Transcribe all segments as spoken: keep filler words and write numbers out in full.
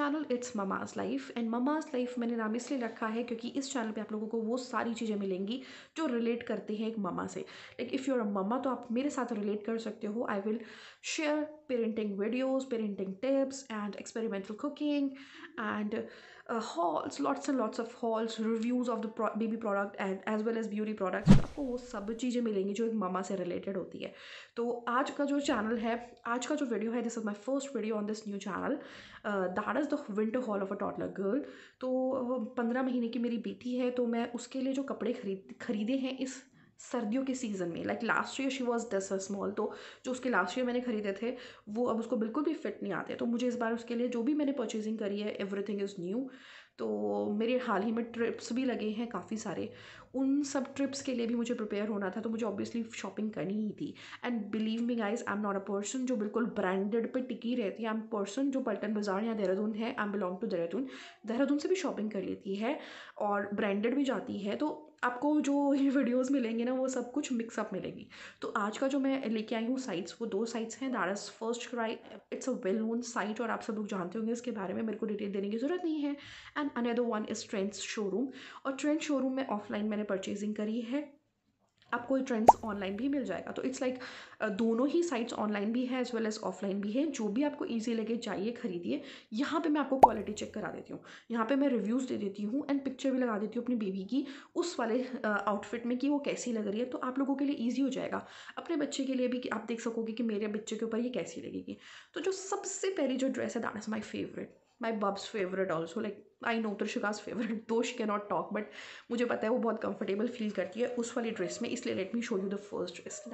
Channel it's mama's life. And mama's life मैंने नाम इसलिए रखा है क्योंकि इस चैनल पे आप लोगों को वो सारी चीज़ें मिलेंगी जो रिलेट करते हैं एक ममा से। Like if you are a mama तो आप मेरे साथ रिलेट कर सकते हो। I will share parenting videos, parenting tips and experimental cooking and hauls, lots and lots of hauls, reviews of the baby product and as well as beauty products. आपको वो सब चीज़ें मिलेंगी जो एक ममा से रिलेटेड होती है। तो आज का जो चैनल है, आज का जो वीडियो है, this is my first video on this new channel. That is the winter haul of a toddler girl. तो पंद्रह महीने की मेरी बेटी है, तो मैं उसके लिए जो कपड़े खरीद खरीदे हैं इस सर्दियों के सीज़न में, like last year she was this small, तो जो उसके लास्ट ईयर मैंने खरीदे थे वो अब उसको बिल्कुल भी फिट नहीं आते। तो मुझे इस बार उसके लिए जो भी मैंने परचेजिंग करी है, एवरीथिंग इज़ न्यू। तो मेरे हाल ही में ट्रिप्स भी लगे हैं काफ़ी सारे, उन सब ट्रिप्स के लिए भी मुझे प्रिपेयर होना था, तो मुझे ऑब्वियसली शॉपिंग करनी ही थी। And believe me guys, I am not a person जो बिल्कुल ब्रांडेड पे टिकी रहती है। आई एम पर्सन जो पल्टन बाजार या देहरादून है, I am belong to Dehradun, Dehradun से भी शॉपिंग कर लेती है और ब्रांडेड भी जाती है। तो आपको जो ये वीडियोस मिलेंगे ना, वो सब कुछ मिक्सअप मिलेगी। तो आज का जो मैं लेके आई हूँ साइट्स, वो दो साइट्स हैं। That is first cry, it's a well known site और आप सब लोग जानते होंगे इसके बारे में, मेरे को डिटेल देने की ज़रूरत नहीं है। And another one is trends showroom. और ट्रेंड शोरूम में ऑफलाइन मैंने परचेजिंग करी है, आपको ट्रेंड्स ऑनलाइन भी मिल जाएगा। तो इट्स लाइक like, दोनों ही साइट्स ऑनलाइन भी है एज वेल एज ऑफलाइन भी है। जो भी आपको ईजी लगे जाइए खरीदिए। यहाँ पे मैं आपको क्वालिटी चेक करा देती हूँ, यहाँ पे मैं रिव्यूज़ दे देती हूँ एंड पिक्चर भी लगा देती हूँ अपनी बेबी की उस वाले आउटफिट में कि वो कैसी लग रही है। तो आप लोगों के लिए ईजी हो जाएगा, अपने बच्चे के लिए भी कि आप देख सकोगे कि मेरे बच्चे के ऊपर ये कैसी लगेगी। तो जो सबसे पहली जो ड्रेस है, that is my favourite, my bubs favourite also. Like I know Trishika's favourite, though she can not talk, but मुझे पता है वो बहुत कंफर्टेबल फील करती है उस वाली ड्रेस में, इसलिए let me show you the first dress.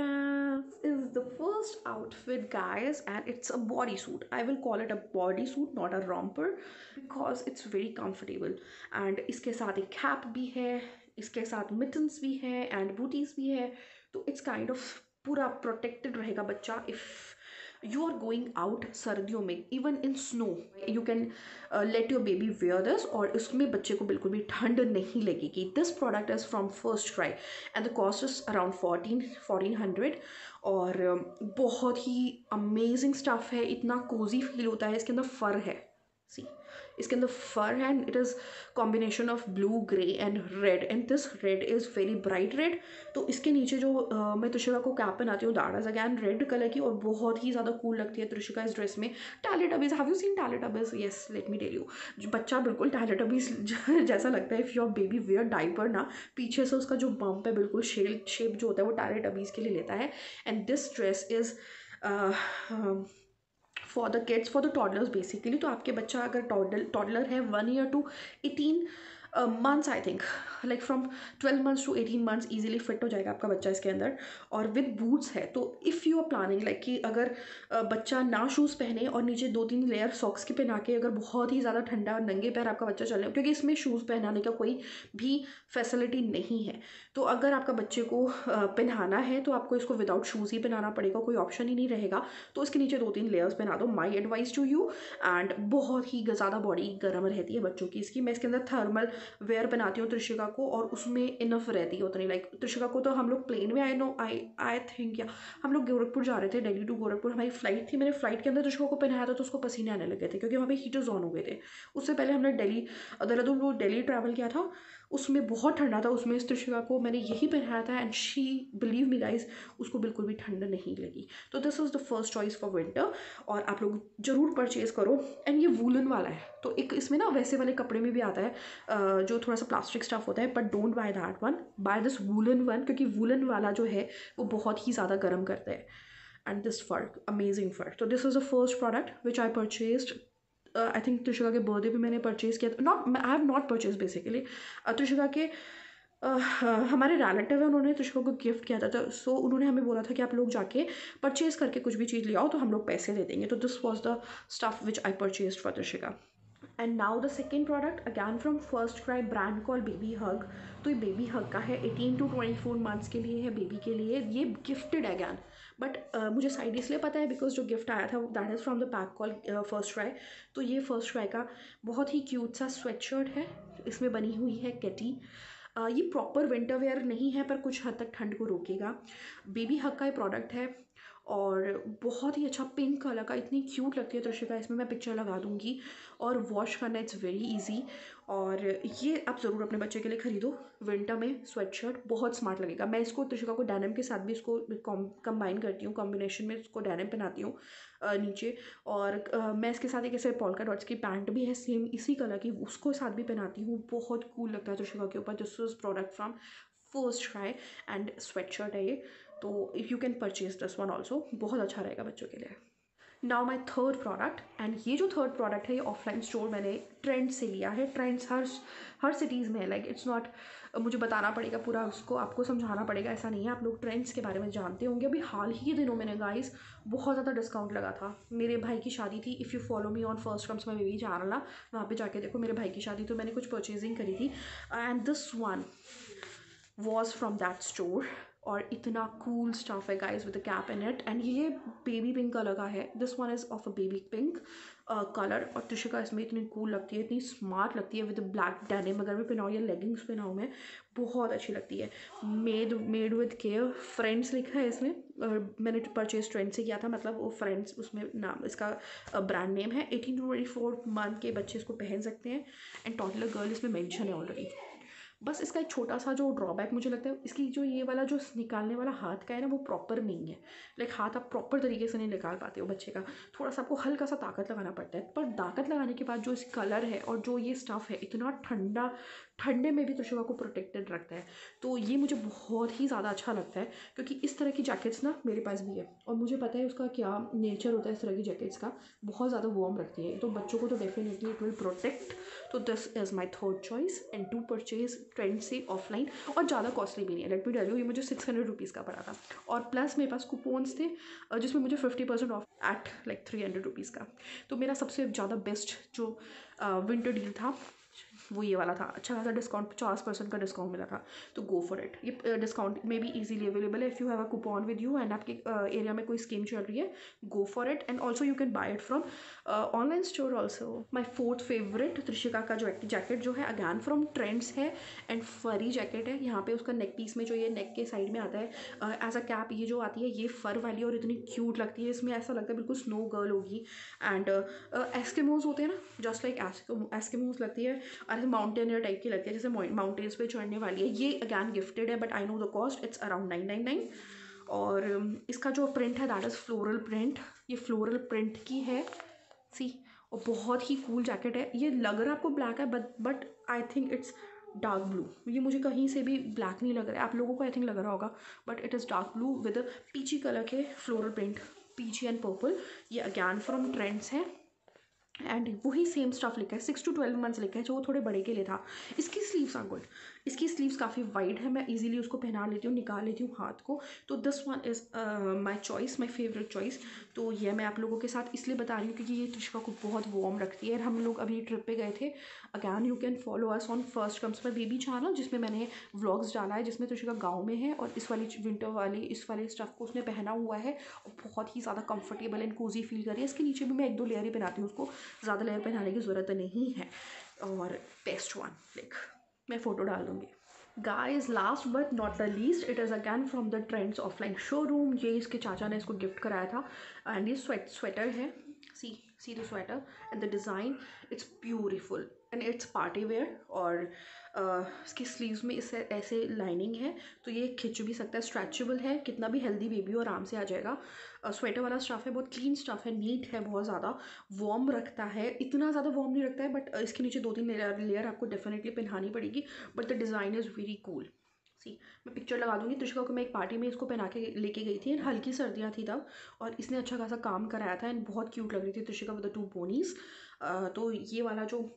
Is the first outfit guys and it's a body suit. I will call it a body suit, not a romper, because it's very comfortable. And इसके साथ एक cap भी है, इसके साथ mittens भी है and booties भी है। तो इट्स काइंड ऑफ पूरा प्रोटेक्टेड रहेगा बच्चा if you are going out सर्दियों में। Even in snow you can let your baby wear this और इसमें बच्चे को बिल्कुल भी ठंड नहीं लगेगी। This product is from first cry and the cost is around fourteen fourteen hundred. और uh, बहुत ही अमेजिंग स्टफ़ है, इतना कोजी फील होता है। इसके अंदर फर है, सी इसके अंदर फर है and it is combination of blue, grey and red and this red is very bright red. तो इसके नीचे जो uh, मैं त्रिशिका को कैप पहनाती हूँ, that is again red colour की और बहुत ही ज़्यादा कूल लगती है त्रिशिका इस ड्रेस में। Teletubbies, have you seen teletubbies? Yes, let me tell you, बच्चा बिल्कुल टैलेटबीज जैसा लगता है। If your baby wear diaper ना, पीछे से उसका जो बम्प है बिल्कुल शेप शेप जो होता है वो टैलेटबीज के लिए लेता है। And this dress is for the kids, for the toddlers basically. तो आपके बच्चा अगर टॉडल टॉडलर है one year to eighteen months, I think like from twelve months to eighteen months easily fit हो जाएगा आपका बच्चा इसके अंदर। और विद बूट्स है, तो if you are planning like कि अगर uh, बच्चा ना शूज़ पहने और नीचे दो तीन लेयर सॉक्स के पहना के, अगर बहुत ही ज़्यादा ठंडा और नंगे पैर आपका बच्चा चले, क्योंकि इसमें शूज़ पहनाने का कोई भी फैसिलिटी नहीं है। तो अगर आपका बच्चे को uh, पहनाना है तो आपको इसको विदाउट शूज़ ही पहनाना पड़ेगा, कोई ऑप्शन ही नहीं रहेगा। तो इसके नीचे दो तीन लेयर्स पहना दो, my advice to you. And बहुत ही ज़्यादा बॉडी गर्म रहती है बच्चों की इसकी। मैं इसके अंदर थर्मल वेयर बनाती हूँ त्रिशिका को और उसमें इनफ रहती है उतनी। लाइक त्रिशिका को तो हम लोग प्लेन में, I know I I think या हम लोग गोरखपुर जा रहे थे, दिल्ली टू गोरखपुर हमारी फ्लाइट थी। मैंने फ्लाइट के अंदर त्रिशिका को पहनाया था तो उसको पसीने आने लगे थे क्योंकि वहाँ पे हीटर्स ऑन हो गए थे। उससे पहले हमने दिल्ली देहरादून वो दिल्ली ट्रैवल किया था, उसमें बहुत ठंडा था, उसमें इस त्रिशिका को मैंने यही पहनाया था and she believe me guys, उसको बिल्कुल भी ठंड नहीं लगी। तो this is the first choice for winter और आप लोग ज़रूर परचेज़ करो। एंड ये वूलन वाला है, तो एक इसमें ना वैसे वाले कपड़े में भी आता है जो थोड़ा सा प्लास्टिक स्टफ होता है, but don't buy that one, buy this woollen one, क्योंकि वूलन वाला जो है वो बहुत ही ज़्यादा गर्म करता है। And this fur, amazing fur. तो this is the first product which I purchased. I think Trishika के बर्थडे पे मैंने परचेज़ किया था, not I have not purchase basically. Trishika के uh, हमारे रिलेटिव है, उन्होंने त्रिशिका को गिफ्ट किया था, तो सो so, उन्होंने हमें बोला था कि आप लोग जाके परचेज़ करके कुछ भी चीज़ ले आओ तो हम लोग पैसे दे देंगे। तो this was the stuff which I purchase for Trishika. And now the second product again from first cry, brand call baby hug. तो ये बेबी हग का है, eighteen to twenty four months के लिए है बेबी के लिए। ये गिफ्टेड है अगैन, बट uh, मुझे साइड इसलिए पता है बिकॉज जो गिफ्ट आया था that is from the pack call first cry. तो ये फर्स्ट क्राई का बहुत ही क्यूट सा स्वेट शर्ट है, इसमें बनी हुई है कैटी। Uh, ये प्रॉपर विंटर वेयर नहीं है पर कुछ हद तक ठंड को रोकेगा। बेबी हग का ये प्रोडक्ट है और बहुत ही अच्छा पिंक कलर का, इतनी क्यूट लगती है त्रिशिका इसमें, मैं पिक्चर लगा दूँगी। और वॉश करना इट्स वेरी ईजी। और ये आप ज़रूर अपने बच्चे के लिए ख़रीदो, विंटर में स्वेट शर्ट बहुत स्मार्ट लगेगा। मैं इसको त्रिशिका को डेनिम के साथ भी इसको कंबाइन करती हूँ, कॉम्बिनेशन में इसको डेनिम पहनाती हूँ नीचे। और अ, मैं इसके साथ एक ऐसे पोल्का डॉट्स की पैंट भी है सेम इसी कलर की, उसको साथ भी पहनाती हूँ, बहुत कूल लगता है त्रिशिका के ऊपर। This is product from first try and sweatshirt है ये, तो if you can purchase this one also, बहुत अच्छा रहेगा बच्चों के लिए। Now my third product, and ये जो थर्ड प्रोडक्ट है ये ऑफलाइन स्टोर मैंने ट्रेंड से लिया है। ट्रेंड्स हर हर सिटीज़ में है, लाइक इट्स नॉट मुझे बताना पड़ेगा पूरा, उसको आपको समझाना पड़ेगा, ऐसा नहीं है। आप लोग ट्रेंड्स के बारे में जानते होंगे। अभी हाल ही के दिनों में गाइस बहुत ज़्यादा डिस्काउंट लगा था। मेरे भाई की शादी थी, if you follow me on first comes my baby channel ना, वहाँ पे जाके देखो, मेरे भाई की शादी, तो मैंने कुछ परचेजिंग करी थी and this one was from that store. और इतना कूल स्टफ है guys with cap in it, and ये बेबी पिंक कलर का है। This one is of a baby pink colour. और त्रिशिका इसमें इतनी कूल लगती है, इतनी स्मार्ट लगती है विद ब्लैक डेनिम, अगर मैं पहनाऊँ या लेगिंग्स पहनाऊँ मैं, बहुत अच्छी लगती है। Made made with care, friends लिखा है इसमें। और मैंने परचेज ट्रेंड से किया था, मतलब वो फ्रेंड्स उसमें नाम इसका ब्रांड नेम है। Eighteen to twenty four month के बच्चे इसको पहन सकते हैं एंड टॉडलर गर्ल इसमें मेंशन है ऑलरेडी। बस इसका एक छोटा सा जो ड्रॉबैक मुझे लगता है, इसकी जो ये वाला जो निकालने वाला हाथ का है ना, वो प्रॉपर नहीं है। लाइक हाथ आप प्रॉपर तरीके से नहीं निकाल पाते हो बच्चे का, थोड़ा सा आपको हल्का सा ताकत लगाना पड़ता है। पर ताकत लगाने के बाद जो इस कलर है और जो ये स्टफ़ है, इतना ठंडा, ठंडे में भी त्रिशिका को प्रोटेक्टेड रखता है। तो ये मुझे बहुत ही ज़्यादा अच्छा लगता है, क्योंकि इस तरह की जैकेट्स ना मेरे पास भी है और मुझे पता है उसका क्या नेचर होता है इस तरह की जैकेट्स का, बहुत ज़्यादा वार्म रखती है, तो बच्चों को तो डेफिनेटली इट विल प्रोटेक्ट। तो this is my third choice and to purchase trend से ऑफलाइन, और ज़्यादा कॉस्टली भी नहीं है। लेट मी टेल यू, ये मुझे सिक्स हंड्रेड रुपीज़ का पड़ा था, और प्लस मेरे पास कूपन्स थे जिसमें मुझे fifty percent off at like three hundred rupees का। तो मेरा सबसे ज़्यादा बेस्ट जो विंटर डील था वो ये वाला था। अच्छा खासा डिस्काउंट, पचास परसेंट का डिस्काउंट मिला था, तो गो फॉर इट। ये डिस्काउंट में भी इजीली अवेलेबल है। If you have a coupon with you and आपके एरिया में कोई स्कीम चल रही है, go for it. And also you can buy it from online store also. My fourth favourite Trishika का जो जैकेट जो है, अगैन फ्रॉम ट्रेंड्स है एंड फरी जैकेट है। यहाँ पे उसका नेक पीस में जो ये नेक के साइड में आता है एज अ कैप, ये जो आती है ये फर वाली, और इतनी क्यूट लगती है। इसमें ऐसा लगता है बिल्कुल स्नो गर्ल होगी। एंड एस्किमोज होते हैं ना, जस्ट लाइक एस्किमोज लगती है, और माउंटेनियर टाइप की लगती है, जैसे माउंटेन्स पे चढ़ने वाली है। ये अगैन गिफ्टेड है, but I know the cost, it's around nine nine nine. और इसका जो प्रिंट है दैट इज़ फ्लोरल प्रिंट, ये फ्लोरल प्रिंट की है, सी। और बहुत ही कूल जैकेट है। ये लग रहा है आपको ब्लैक है, but but I think it's dark blue. ये मुझे कहीं से भी ब्लैक नहीं लग रहा है, आप लोगों को आई थिंक लग रहा होगा, but it is dark blue with peachy colour के floral print, peachy and purple. ये अगैन फ्रॉम ट्रेंड्स है एंड वही सेम स्टफ लिखा है, सिक्स टू ट्वेल्व मंथ्स लिखा है, जो वो थोड़े बड़े के लिए था। इसकी स्लीव्स आर गुड, इसकी स्लीव्स काफ़ी वाइड है, मैं इजीली उसको पहना लेती हूँ, निकाल लेती हूँ हाथ को। तो this one is my choice, my favourite choice. तो ये मैं आप लोगों के साथ इसलिए बता रही हूँ क्योंकि ये त्रिशिका को बहुत वार्म रखती है। हम लोग अभी ट्रिप पे गए थे, again you can follow us on first comes my baby channel, जिसमें मैंने व्लॉग्स डाला है, जिसमें त्रिशिका गाँव में है और इस वाली विंटर वाली इस वाले स्टफ को उसने पहना हुआ है और बहुत ही ज़्यादा कंफर्टेबल एंड कोजी फील कर रही है। इसके नीचे भी मैं एक दो लेयर ही पहनाती हूँ, उसको ज़्यादा लेयर पहनाने की ज़रूरत नहीं है। और बेस्ट वन, लाइक मैं फ़ोटो डाल दूँगी। Guys last but not the least, it is again from the trends offline showroom. ये इसके चाचा ने इसको गिफ्ट कराया था एंड ये स्वेट स्वेटर है, see see the sweater and the design, it's beautiful and it's party wear. और uh, इसकी स्लीव्स में इससे ऐसे लाइनिंग है, तो ये खिंच भी सकता है, स्ट्रेचेबल है, कितना भी हेल्दी बेबी हो आराम से आ जाएगा। स्वेटर वाला स्टफ़ है, बहुत क्लीन स्टफ़ है, नीट है, बहुत ज़्यादा वार्म रखता है। इतना ज़्यादा वार्म नहीं रखता है, बट इसके नीचे दो तीन लेयर लेयर आपको डेफिनेटली पहनानी पड़ेगी, but the design is very cool. See मैं पिक्चर लगा दूँगी। त्रिशिका को मैं एक पार्टी में इसको पहना के लेके गई थी, हल्की सर्दियाँ थी तब, और इसने अच्छा खासा काम कराया था एंड बहुत क्यूट लग रही थी Trishika with the two ponies. तो ये वाला जो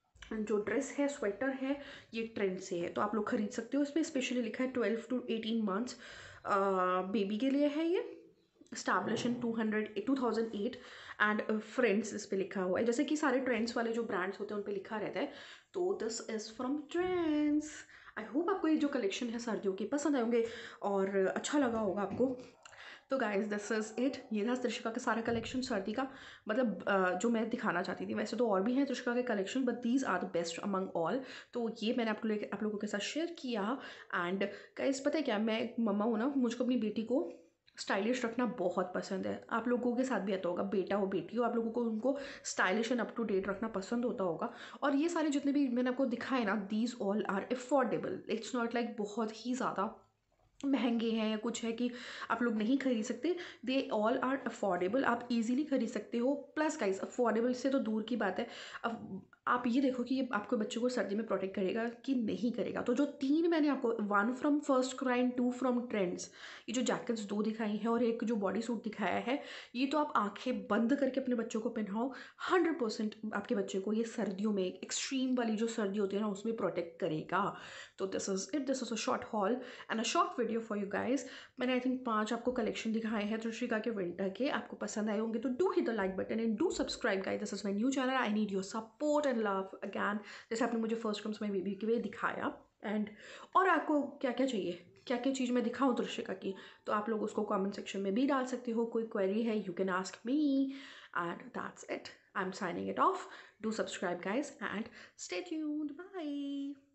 जो ड्रेस है, स्वेटर है, ये ट्रेंड से है, तो आप लोग खरीद सकते हो। इसमें स्पेशली लिखा है twelve to eighteen months baby के लिए है ये, established in two hundred two thousand eight and friends इस पे लिखा हुआ है, जैसे कि सारे ट्रेंड्स वाले जो ब्रांड्स होते हैं उन पे लिखा रहता है। तो this is from trends. I hope आपको ये जो कलेक्शन है सर्दियों के पसंद आए होंगे और अच्छा लगा होगा आपको। तो गाइज दिस इज़ इट, ये था त्रिशिका का सारा कलेक्शन सर्दी का, मतलब uh, जो मैं दिखाना चाहती थी। वैसे तो और भी हैं त्रिशिका के collection, but these are the best among all. तो ये मैंने आपको लेके आप लोगों के साथ शेयर किया। एंड गाइज पता है क्या, मैं एक मम्मा हूँ ना, मुझको अपनी बेटी को स्टाइलिश रखना बहुत पसंद है। आप लोगों के साथ भी आता होगा, बेटा हो बेटी हो, आप लोगों को उनको stylish and up to date रखना पसंद होता होगा। और ये सारे जितने भी मैंने आपको दिखाए ना, these all are affordable. It's not like बहुत ही ज़्यादा महंगे हैं या कुछ है कि आप लोग नहीं खरीद सकते। दे ऑल आर अफोर्डेबल, आप इजीली खरीद सकते हो। प्लस गाइस, अफोर्डेबल से तो दूर की बात है, अब आप ये देखो कि ये आपको बच्चों को सर्दी में प्रोटेक्ट करेगा कि नहीं करेगा। तो जो तीन मैंने आपको, one from first cry and two from trends, ये जो जैकेट्स दो दिखाई हैं और एक जो बॉडी सूट दिखाया है, ये तो आप आंखें बंद करके अपने बच्चों को पहनाओ, हंड्रेड परसेंट आपके बच्चे को ये सर्दियों में, एक्सट्रीम वाली जो सर्दी होती है ना, उसमें प्रोटेक्ट करेगा। तो this is it, this is a short hall and a short video for you guys. मैंने आई थिंक पांच आपको कलेक्शन दिखाए हैं त्रिशिका के विंटर के। आपको पसंद आए होंगे तो do hit the like button and do subscribe guys. This is my new channel, I need your support and love again, जैसे आपने मुझे फर्स्ट क्रम्स में बेबी के लिए दिखाया। एंड और आपको क्या क्या चाहिए, क्या क्या चीज़ मैं दिखाऊँ त्रिशिका की, तो आप लोग उसको कमेंट सेक्शन में भी डाल सकते हो। कोई क्वेरी है, you can ask me and that's it. I am signing it off. Do subscribe guys and stay tuned, bye.